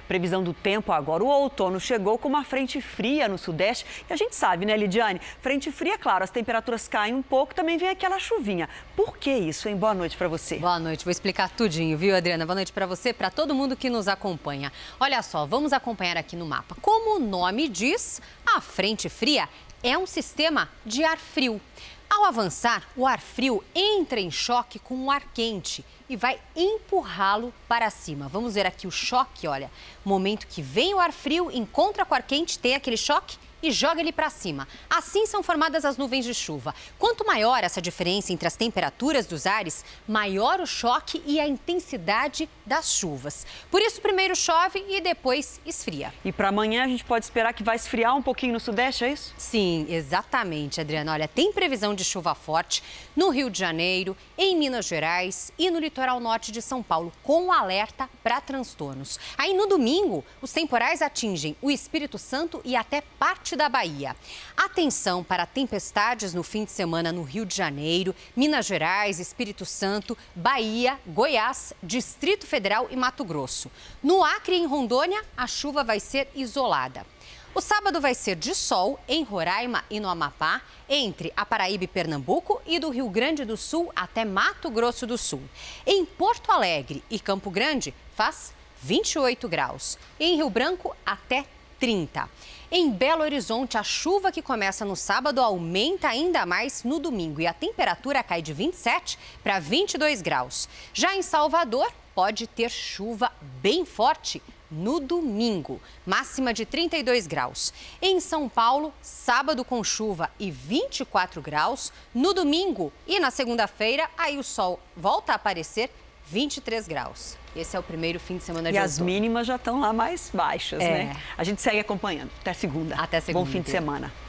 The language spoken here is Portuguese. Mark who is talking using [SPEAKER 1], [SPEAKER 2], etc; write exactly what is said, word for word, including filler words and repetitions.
[SPEAKER 1] Previsão do tempo agora. O outono chegou com uma frente fria no sudeste. E a gente sabe, né, Lidiane? Frente fria, claro, as temperaturas caem um pouco, também vem aquela chuvinha. Por que isso, hein? Boa noite para você.
[SPEAKER 2] Boa noite, vou explicar tudinho, viu, Adriana? Boa noite para você, para todo mundo que nos acompanha. Olha só, vamos acompanhar aqui no mapa. Como o nome diz, a frente fria é um sistema de ar frio. Ao avançar, o ar frio entra em choque com o ar quente e vai empurrá-lo para cima. Vamos ver aqui o choque, olha. Momento que vem o ar frio, encontra com o ar quente, tem aquele choque e joga ele para cima. Assim são formadas as nuvens de chuva. Quanto maior essa diferença entre as temperaturas dos ares, maior o choque e a intensidade das chuvas. Por isso, primeiro chove e depois esfria.
[SPEAKER 1] E para amanhã a gente pode esperar que vai esfriar um pouquinho no sudeste, é isso?
[SPEAKER 2] Sim, exatamente, Adriana. Olha, tem previsão de chuva forte no Rio de Janeiro, em Minas Gerais e no litoral norte de São Paulo, com alerta para transtornos. Aí no domingo, os temporais atingem o Espírito Santo e até parte da Bahia. Atenção para tempestades no fim de semana no Rio de Janeiro, Minas Gerais, Espírito Santo, Bahia, Goiás, Distrito Federal e Mato Grosso. No Acre e em Rondônia, a chuva vai ser isolada. O sábado vai ser de sol em Roraima e no Amapá, entre a Paraíba e Pernambuco e do Rio Grande do Sul até Mato Grosso do Sul. Em Porto Alegre e Campo Grande, faz vinte e oito graus. E em Rio Branco, até trinta. Em Belo Horizonte, a chuva que começa no sábado aumenta ainda mais no domingo e a temperatura cai de vinte e sete para vinte e dois graus. Já em Salvador, pode ter chuva bem forte no domingo, máxima de trinta e dois graus. Em São Paulo, sábado com chuva e vinte e quatro graus. No domingo e na segunda-feira, aí o sol volta a aparecer, vinte e três graus. Esse é o primeiro fim de semana de
[SPEAKER 1] E
[SPEAKER 2] outono.
[SPEAKER 1] as mínimas já estão lá mais baixas,
[SPEAKER 2] É.
[SPEAKER 1] né? A gente segue acompanhando. Até segunda.
[SPEAKER 2] Até segunda.
[SPEAKER 1] Bom fim de semana.